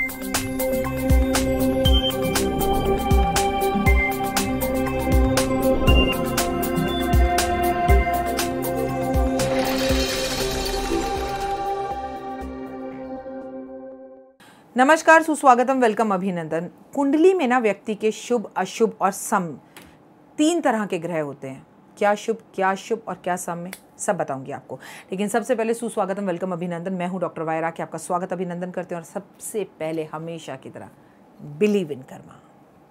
नमस्कार, सुस्वागतम, वेलकम, अभिनंदन। कुंडली में ना व्यक्ति के शुभ, अशुभ और सम 3 तरह के ग्रह होते हैं। क्या शुभ, क्या अशुभ और क्या सम में, सब बताऊंगी आपको। लेकिन सबसे पहले सुस्वागतम, वेलकम, अभिनंदन। मैं हूं डॉक्टर वायरा के आपका स्वागत अभिनंदन करते हैं। और सबसे पहले हमेशा की तरह बिलीव इन कर्मा।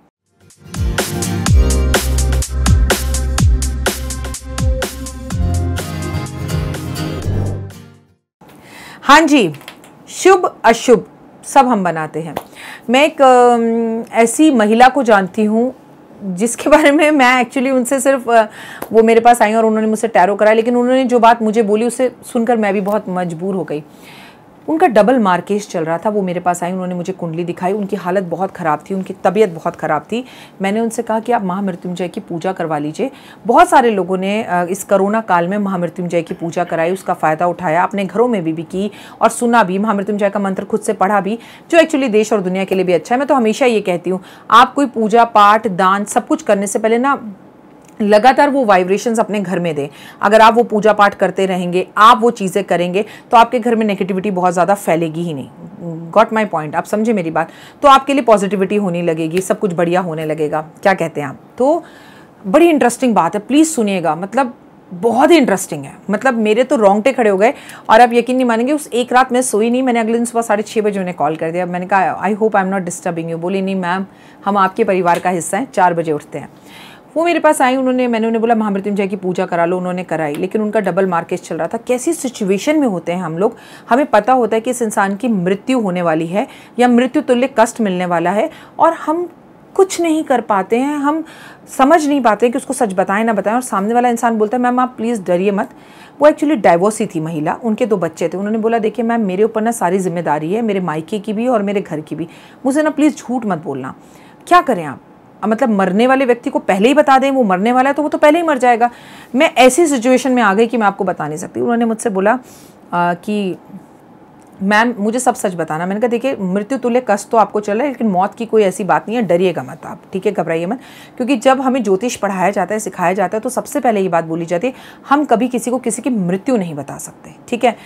हाँ जी, शुभ अशुभ सब हम बनाते हैं। मैं एक ऐसी महिला को जानती हूँ जिसके बारे में मैं एक्चुअली उनसे सिर्फ वो मेरे पास आई और उन्होंने मुझसे टैरो कराया, लेकिन उन्होंने जो बात मुझे बोली उसे सुनकर मैं भी बहुत मजबूर हो गई। उनका डबल मार्केज चल रहा था। वो मेरे पास आई, उन्होंने मुझे कुंडली दिखाई। उनकी हालत बहुत ख़राब थी, उनकी तबीयत बहुत ख़राब थी। मैंने उनसे कहा कि आप महामृत्युंजय की पूजा करवा लीजिए। बहुत सारे लोगों ने इस कोरोना काल में महामृत्युंजय की पूजा कराई, उसका फ़ायदा उठाया, अपने घरों में भी की और सुना भी, महामृत्युंजय का मंत्र खुद से पढ़ा भी, जो एक्चुअली देश और दुनिया के लिए भी अच्छा है। मैं तो हमेशा ये कहती हूँ, आप कोई पूजा पाठ दान सब कुछ करने से पहले ना लगातार वो वाइब्रेशंस अपने घर में दें। अगर आप वो पूजा पाठ करते रहेंगे, आप वो चीज़ें करेंगे, तो आपके घर में नेगेटिविटी बहुत ज़्यादा फैलेगी ही नहीं। गॉट माई पॉइंट, आप समझे मेरी बात। तो आपके लिए पॉजिटिविटी होने लगेगी, सब कुछ बढ़िया होने लगेगा। क्या कहते हैं आप? तो बड़ी इंटरेस्टिंग बात है, प्लीज़ सुनिएगा। मतलब बहुत ही इंटरेस्टिंग है। मतलब मेरे तो रोंगटे खड़े हो गए और आप यकीन नहीं मानेंगे, उस एक रात मैं सोई नहीं। मैंने अगले दिन सुबह 6:30 बजे उन्हें कॉल कर दिया। मैंने कहा I hope I am not disturbing you. बोली नहीं मैम, हम आपके परिवार का हिस्सा हैं, 4 बजे उठते हैं। वो मेरे पास आई, मैंने उन्हें बोला महामृत्युंजय की पूजा करा लो। उन्होंने कराई, लेकिन उनका डबल मार्केज चल रहा था। कैसी सिचुएशन में होते हैं हम लोग, हमें पता होता है कि इस इंसान की मृत्यु होने वाली है या मृत्यु तुल्य कष्ट मिलने वाला है, और हम कुछ नहीं कर पाते हैं। हम समझ नहीं पाते हैं कि उसको सच बताएं ना बताएं। और सामने वाला इंसान बोलता है मैम आप प्लीज़ डरिए मत। वो एक्चुअली डाइवोर्सी थी महिला, उनके 2 बच्चे थे। उन्होंने बोला देखिए मैम, मेरे ऊपर ना सारी जिम्मेदारी है, मेरे मायके की भी और मेरे घर की भी, मुझे ना प्लीज़ झूठ मत बोलना। क्या करें आप? मतलब मरने वाले व्यक्ति को पहले ही बता दें, वो मरने वाला है तो वो तो पहले ही मर जाएगा। मैं ऐसी सिचुएशन में आ गई कि मैं आपको बता नहीं सकती। उन्होंने मुझसे बोला कि मैम मुझे सब सच बताना। मैंने कहा देखिए, मृत्यु तुल्य कष्ट तो आपको चल रहा है, लेकिन मौत की कोई ऐसी बात नहीं है, डरिएगा मत आप, ठीक है, घबराइए मत। क्योंकि जब हमें ज्योतिष पढ़ाया जाता है, सिखाया जाता है, तो सबसे पहले ये बात बोली जाती है, हम कभी किसी को किसी की मृत्यु नहीं बता सकते, ठीक है।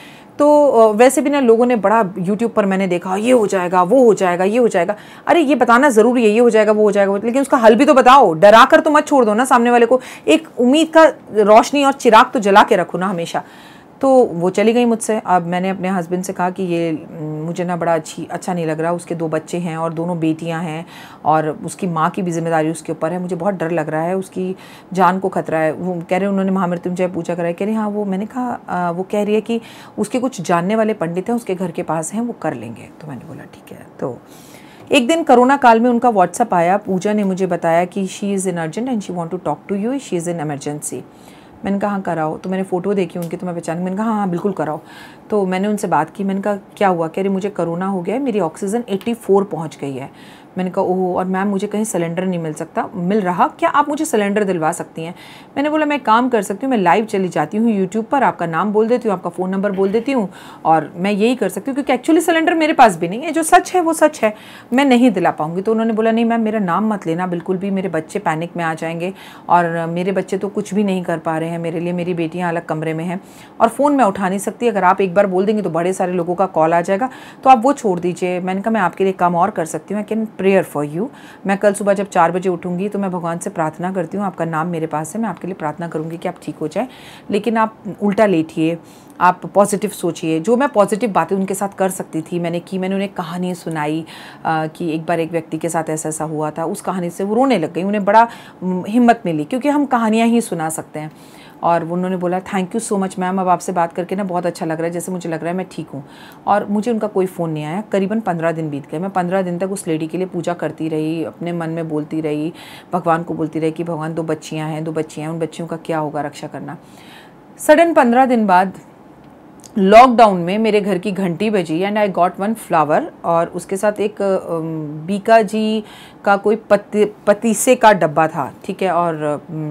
तो वैसे भी ना लोगों ने बड़ा यूट्यूब पर मैंने देखा, ये हो जाएगा, वो हो जाएगा, ये हो जाएगा। अरे ये बताना ज़रूरी है, ये हो जाएगा, वो हो जाएगा, लेकिन उसका हल भी तो बताओ। डरा कर तो मत छोड़ दो ना सामने वाले को। एक उम्मीद का रोशनी और चिराग तो जला के रखो ना हमेशा। तो वो चली गई मुझसे। अब मैंने अपने हस्बैंड से कहा कि ये मुझे ना बड़ा अच्छा नहीं लग रहा। उसके 2 बच्चे हैं और दोनों बेटियां हैं, और उसकी माँ की भी जिम्मेदारी उसके ऊपर है। मुझे बहुत डर लग रहा है, उसकी जान को खतरा है। वो कह रहे उन्होंने महामृत्युंजय पूजा कराई। कह रहे हाँ वो, मैंने कहा वो कह रही है कि उसके कुछ जानने वाले पंडित हैं उसके घर के पास हैं, वो कर लेंगे। तो मैंने बोला ठीक है। तो एक दिन कोरोना काल में उनका व्हाट्सअप आया। पूजा ने मुझे बताया कि she is in urgent and she want to talk to you, she is in emergency. मैंने कहा हाँ कराओ। तो मैंने फ़ोटो देखी उनकी, तो मैं पहचान, मैंने कहा हाँ बिल्कुल कराओ। तो मैंने उनसे बात की। मैंने कहा क्या हुआ? कह रही मुझे कोरोना हो गया है, मेरी ऑक्सीजन 84 पहुंच गई है। मैंने कहा ओह, और मैम मुझे कहीं सिलेंडर नहीं मिल रहा, क्या आप मुझे सिलेंडर दिलवा सकती हैं? मैंने बोला मैं काम कर सकती हूँ, मैं लाइव चली जाती हूँ यूट्यूब पर, आपका नाम बोल देती हूँ, आपका फ़ोन नंबर बोल देती हूँ, और मैं यही कर सकती हूँ, क्योंकि एक्चुअली सिलेंडर मेरे पास भी नहीं है। जो सच है वो सच है, मैं नहीं दिला पाऊँगी। तो उन्होंने बोला नहीं मैम, मेरा नाम मत लेना बिल्कुल भी, मेरे बच्चे पैनिक में आ जाएंगे, और मेरे बच्चे तो कुछ भी नहीं कर पा रहे हैं मेरे लिए, मेरी बेटियाँ अलग कमरे में हैं, और फ़ोन मैं उठा नहीं सकती। अगर आप एक बार बोल देंगे तो बड़े सारे लोगों का कॉल आ जाएगा, तो आप वो छोड़ दीजिए। मैंने कहा मैं आपके लिए काम और कर सकती हूँ, I can prayer for you. मैं कल सुबह जब 4 बजे उठूँगी तो मैं भगवान से प्रार्थना करती हूँ, आपका नाम मेरे पास है, मैं आपके लिए प्रार्थना करूँगी कि आप ठीक हो जाए। लेकिन आप उल्टा लेटिए, आप पॉजिटिव सोचिए। जो मैं पॉजिटिव बातें उनके साथ कर सकती थी मैंने की। मैंने उन्हें कहानी सुनाई कि एक बार एक व्यक्ति के साथ ऐसा ऐसा हुआ था। उस कहानी से वो रोने लग गई, उन्हें बड़ा हिम्मत मिली, क्योंकि हम कहानियाँ ही सुना सकते हैं। और उन्होंने बोला thank you so much ma'am, अब आपसे बात करके ना बहुत अच्छा लग रहा है, जैसे मुझे लग रहा है मैं ठीक हूँ। और मुझे उनका कोई फ़ोन नहीं आया। करीबन 15 दिन बीत गए। मैं 15 दिन तक उस लेडी के लिए पूजा करती रही, अपने मन में बोलती रही, भगवान को बोलती रही कि भगवान 2 बच्चियाँ हैं, 2 बच्चियाँ हैं, उन बच्चियों का क्या होगा, रक्षा करना। सडन 15 दिन बाद लॉकडाउन में मेरे घर की घंटी बजी एंड आई गॉट 1 फ्लावर, और उसके साथ एक बीका जी का कोई पतीसे का डब्बा था, ठीक है, और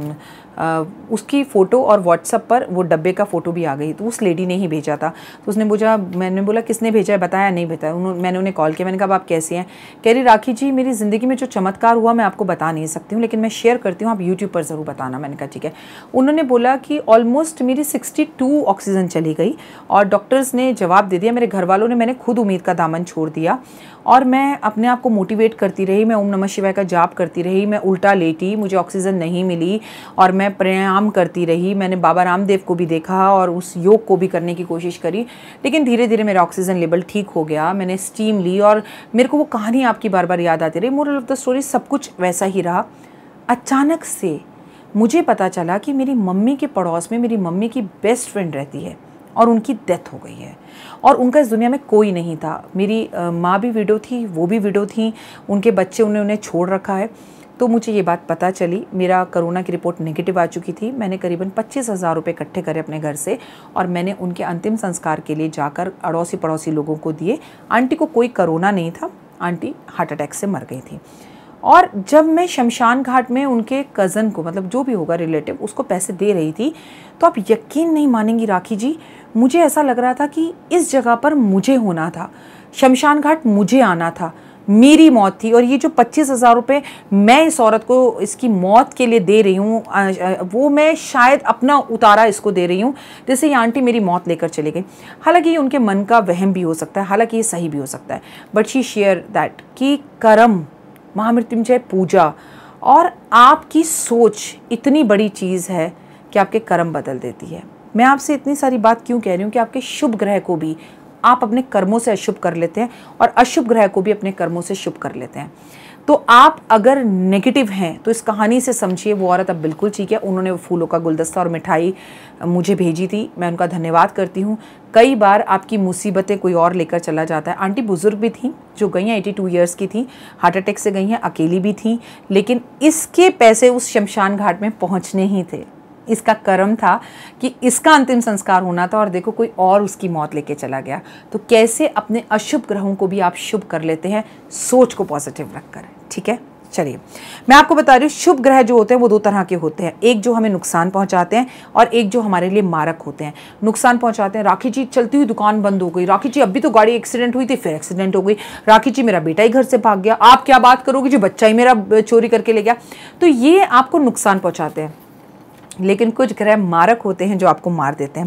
उसकी फ़ोटो और व्हाट्सएप पर वो डब्बे का फ़ोटो भी आ गई। तो उस लेडी ने ही भेजा था। तो उसने पूछा, मैंने बोला किसने भेजा है, बताया नहीं बताया। मैंने उन्हें कॉल किया, मैंने कहा आप कैसे हैं? कह रही राखी जी मेरी ज़िंदगी में जो चमत्कार हुआ मैं आपको बता नहीं सकती हूँ, लेकिन मैं शेयर करती हूँ, आप यूट्यूब पर ज़रूर बताना। मैंने कहा ठीक है। उन्होंने बोला कि ऑलमोस्ट मेरी 62 ऑक्सीजन चली गई और डॉक्टर्स ने जवाब दे दिया, मेरे घर वालों ने, मैंने खुद उम्मीद का दामन छोड़ दिया और मैं अपने आप को मोटिवेट करती रही, मैं ओम नमः शिवाय का जाप करती रही, मैं उल्टा लेटी, मुझे ऑक्सीजन नहीं मिली और मैं प्राणायाम करती रही। मैंने बाबा रामदेव को भी देखा और उस योग को भी करने की कोशिश करी, लेकिन धीरे धीरे मेरा ऑक्सीजन लेवल ठीक हो गया। मैंने स्टीम ली और मेरे को वो कहानी आपकी बार बार याद आती रही। मोरल ऑफ द स्टोरी सब कुछ वैसा ही रहा। अचानक से मुझे पता चला कि मेरी मम्मी के पड़ोस में मेरी मम्मी की बेस्ट फ्रेंड रहती है और उनकी डेथ हो गई है और उनका इस दुनिया में कोई नहीं था। मेरी माँ भी विडो थी, वो भी विडो थी, उनके बच्चे उन्हें छोड़ रखा है। तो मुझे ये बात पता चली, मेरा कोरोना की रिपोर्ट नेगेटिव आ चुकी थी। मैंने करीबन 25,000 रुपये इकट्ठे करे अपने घर से और मैंने उनके अंतिम संस्कार के लिए जाकर अड़ोसी पड़ोसी लोगों को दिए। आंटी को कोई कोरोना नहीं था, आंटी हार्ट अटैक से मर गई थी। और जब मैं शमशान घाट में उनके कज़न को, मतलब जो भी होगा रिलेटिव, उसको पैसे दे रही थी, तो आप यकीन नहीं मानेंगी राखी जी, मुझे ऐसा लग रहा था कि इस जगह पर मुझे होना था, शमशान घाट मुझे आना था, मेरी मौत थी। और ये जो 25,000 रुपये मैं इस औरत को इसकी मौत के लिए दे रही हूँ, वो मैं शायद अपना उतारा इसको दे रही हूँ, जैसे ये आंटी मेरी मौत लेकर चली गई। हालांकि ये उनके मन का वहम भी हो सकता है, हालांकि ये सही भी हो सकता है, बट शी शेयर दैट कि कर्म, महामृत्युंजय पूजा और आपकी सोच इतनी बड़ी चीज़ है कि आपके कर्म बदल देती है। मैं आपसे इतनी सारी बात क्यों कह रही हूँ कि आपके शुभ ग्रह को भी आप अपने कर्मों से अशुभ कर लेते हैं और अशुभ ग्रह को भी अपने कर्मों से शुभ कर लेते हैं। तो आप अगर नेगेटिव हैं तो इस कहानी से समझिए वो औरत अब बिल्कुल ठीक है। उन्होंने फूलों का गुलदस्ता और मिठाई मुझे भेजी थी, मैं उनका धन्यवाद करती हूँ। कई बार आपकी मुसीबतें कोई और लेकर चला जाता है। आंटी बुजुर्ग भी थी जो गई हैं, 82 ईयर्स की थी, हार्ट अटैक से गई हैं, अकेली भी थी, लेकिन इसके पैसे उस शमशान घाट में पहुँचने ही थे। इसका कर्म था कि इसका अंतिम संस्कार होना था और देखो कोई और उसकी मौत लेके चला गया। तो कैसे अपने अशुभ ग्रहों को भी आप शुभ कर लेते हैं, सोच को पॉजिटिव रखकर। ठीक है, चलिए मैं आपको बता रही हूँ, शुभ ग्रह जो होते हैं वो दो तरह के होते हैं, एक जो हमें नुकसान पहुंचाते हैं और एक जो हमारे लिए मारक होते हैं। नुकसान पहुंचाते हैं, राखी जी चलती हुई दुकान बंद हो गई, राखी जी अभी तो गाड़ी एक्सीडेंट हुई थी फिर एक्सीडेंट हो गई, राखी जी मेरा बेटा ही घर से भाग गया, आप क्या बात करोगे जी, बच्चा ही मेरा चोरी करके ले गया। तो ये आपको नुकसान पहुंचाते हैं। लेकिन कुछ ग्रह मारक होते हैं जो आपको मार देते हैं।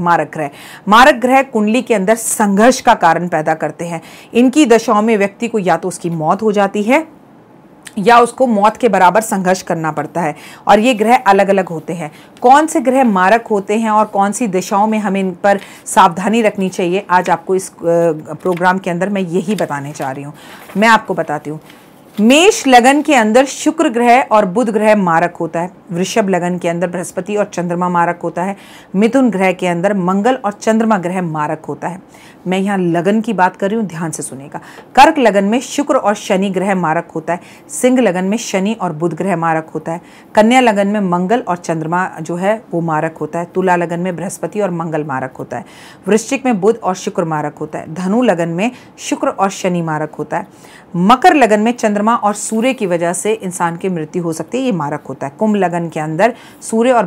मारक ग्रह कुंडली के अंदर संघर्ष का कारण पैदा करते हैं। इनकी दशाओं में व्यक्ति को या तो उसकी मौत हो जाती है या उसको मौत के बराबर संघर्ष करना पड़ता है। और ये ग्रह अलग अलग होते हैं। कौन से ग्रह मारक होते हैं और कौन सी दिशाओं में हमें इन पर सावधानी रखनी चाहिए, आज आपको इस प्रोग्राम के अंदर मैं यही बताने चाह रही हूँ। मैं आपको बताती हूँ। मेष लगन के अंदर शुक्र ग्रह और बुध ग्रह मारक होता है। वृषभ लगन के अंदर बृहस्पति और चंद्रमा मारक होता है। मिथुन ग्रह के अंदर मंगल और चंद्रमा ग्रह मारक होता है। मैं यहाँ लगन की बात कर रही हूँ, ध्यान से सुनिएगा। कर्क लगन में शुक्र और शनि ग्रह मारक होता है। सिंह लगन में शनि और बुध ग्रह मारक होता है। कन्या लगन में मंगल और चंद्रमा जो है वो मारक होता है। तुला लगन में बृहस्पति और मंगल मारक होता है। वृश्चिक में बुध और शुक्र मारक होता है। धनु लगन में शुक्र और शनि मारक होता है। मकर लगन में चंद्रमा और सूर्य की वजह से इंसान की मृत्यु हो सकती है, ये मारक होता है। कुंभ लगन के अंदर सूर्य और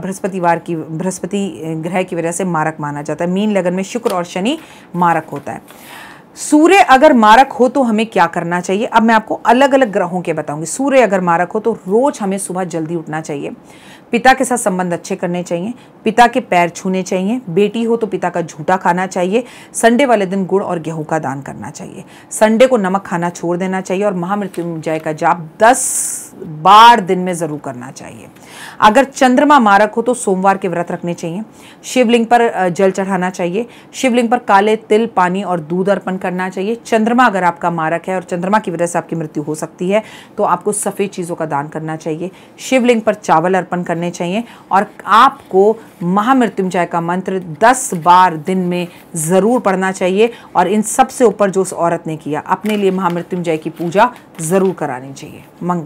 बृहस्पति ग्रह की वजह से मारक माना जाता है। मीन लगन में शुक्र और शनि मारक होता है। सूर्य अगर मारक हो तो हमें क्या करना चाहिए, अब मैं आपको अलग अलग ग्रहों के बताऊंगी। सूर्य अगर मारक हो तो रोज हमें सुबह जल्दी उठना चाहिए। पिता के साथ संबंध अच्छे करने चाहिए। पिता के पैर छूने चाहिए। बेटी हो तो पिता का झूठा खाना चाहिए। संडे वाले दिन गुड़ और गेहूं का दान करना चाहिए। संडे को नमक खाना छोड़ देना चाहिए और महामृत्युंजय का जाप 10 बार दिन में जरूर करना चाहिए। अगर चंद्रमा मारक हो तो सोमवार के व्रत रखने चाहिए। शिवलिंग पर जल चढ़ाना चाहिए। शिवलिंग पर काले तिल, पानी और दूध अर्पण करना चाहिए। चंद्रमा अगर आपका मारक है और चंद्रमा की वजह से आपकी मृत्यु हो सकती है तो आपको सफ़ेद चीज़ों का दान करना चाहिए। शिवलिंग पर चावल अर्पण करने चाहिए और आपको महामृत्युंजय का मंत्र 10 बार दिन में ज़रूर पढ़ना चाहिए। और इन सबसे ऊपर जो उस औरत ने किया, अपने लिए महामृत्युंजय की पूजा ज़रूर करानी चाहिए।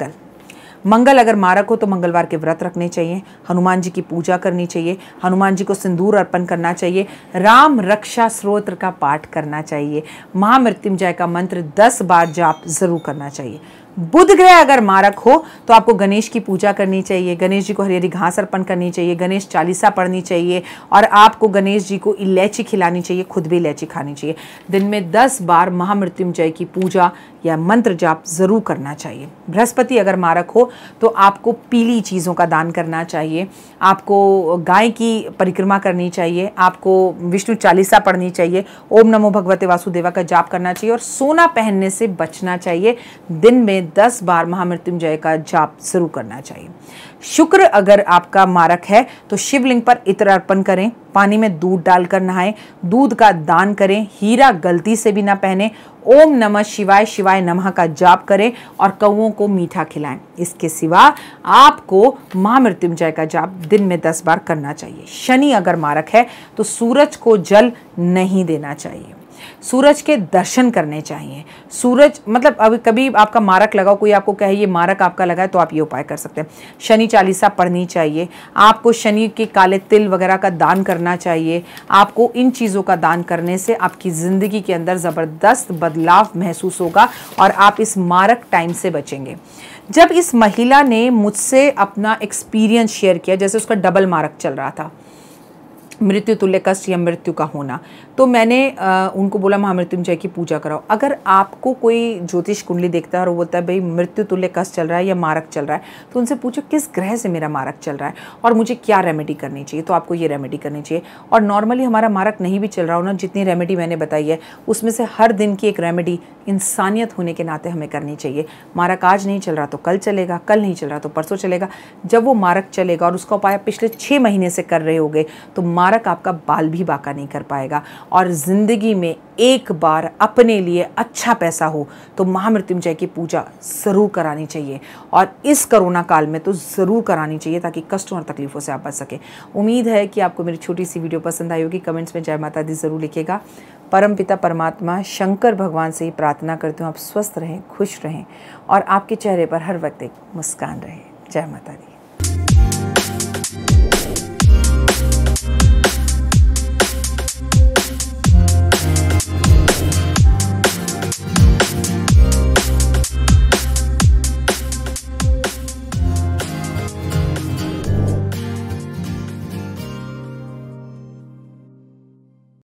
मंगल अगर मारक हो तो मंगलवार के व्रत रखने चाहिए। हनुमान जी की पूजा करनी चाहिए। हनुमान जी को सिंदूर अर्पण करना चाहिए। राम रक्षा स्तोत्र का पाठ करना चाहिए। महामृत्युंजय का मंत्र 10 बार जाप जरूर करना चाहिए। बुध ग्रह अगर मारक हो तो आपको गणेश की पूजा करनी चाहिए, गणेश जी को हरी हरी घास अर्पण करनी चाहिए, गणेश चालीसा पढ़नी चाहिए और आपको गणेश जी को इलायची खिलानी चाहिए, खुद भी इलायची खानी चाहिए। दिन में 10 बार महामृत्युंजय की पूजा या मंत्र जाप जरूर करना चाहिए। बृहस्पति अगर मारक हो तो आपको पीली चीज़ों का दान करना चाहिए, आपको गाय की परिक्रमा करनी चाहिए, आपको विष्णु चालीसा पढ़नी चाहिए, ओम नमो भगवते वासुदेवा का जाप करना चाहिए और सोना पहनने से बचना चाहिए। दिन में 10 बार महामृत्युंजय का जाप जरूर करना चाहिए। शुक्र अगर आपका मारक है तो शिवलिंग पर इत्र अर्पण करें, पानी में दूध डालकर नहाएं, दूध का दान करें, हीरा गलती से भी ना पहने, ओम नमः शिवाय शिवाय नमः का जाप करें और कौओं को मीठा खिलाएं। इसके सिवा आपको महामृत्युंजय का जाप दिन में 10 बार करना चाहिए। शनि अगर मारक है तो सूरज को जल नहीं देना चाहिए, सूरज के दर्शन करने चाहिए। सूरज मतलब अभी कभी आपका मारक लगा, कोई आपको कहे ये मारक आपका लगा है, तो आप ये उपाय कर सकते हैं। शनि चालीसा पढ़नी चाहिए, आपको शनि के काले तिल वगैरह का दान करना चाहिए। आपको इन चीज़ों का दान करने से आपकी ज़िंदगी के अंदर ज़बरदस्त बदलाव महसूस होगा और आप इस मारक टाइम से बचेंगे। जब इस महिला ने मुझसे अपना एक्सपीरियंस शेयर किया, जैसे उसका डबल मारक चल रहा था, मृत्यु तुल्य कष्ट या मृत्यु का होना, तो मैंने उनको बोला महामृत्युंजय की पूजा कराओ। अगर आपको कोई ज्योतिष कुंडली देखता है और वो बोलता है भाई मृत्यु तुल्य कष्ट चल रहा है या मारक चल रहा है, तो उनसे पूछो किस ग्रह से मेरा मारक चल रहा है और मुझे क्या रेमेडी करनी चाहिए, तो आपको ये रेमेडी करनी चाहिए। और नॉर्मली हमारा मारक नहीं भी चल रहा हो ना, जितनी रेमेडी मैंने बताई है उसमें से हर दिन की एक रेमेडी इंसानियत होने के नाते हमें करनी चाहिए। मारक आज नहीं चल रहा तो कल चलेगा, कल नहीं चल रहा तो परसों चलेगा। जब वो मारक चलेगा और उसका उपाय पिछले 6 महीने से कर रहे होगे तो मारक आपका बाल भी बाका नहीं कर पाएगा। और ज़िंदगी में एक बार अपने लिए अच्छा पैसा हो तो महामृत्युंजय की पूजा ज़रूर करानी चाहिए और इस कोरोना काल में तो ज़रूर करानी चाहिए ताकि कष्टों और तकलीफ़ों से आप बच सकें। उम्मीद है कि आपको मेरी छोटी सी वीडियो पसंद आई होगी। कमेंट्स में जय माता दी ज़रूर लिखिएगा। परमपिता परमात्मा शंकर भगवान से ही प्रार्थना करती हूँ आप स्वस्थ रहें, खुश रहें और आपके चेहरे पर हर वक्त एक मुस्कान रहे। जय माता दी।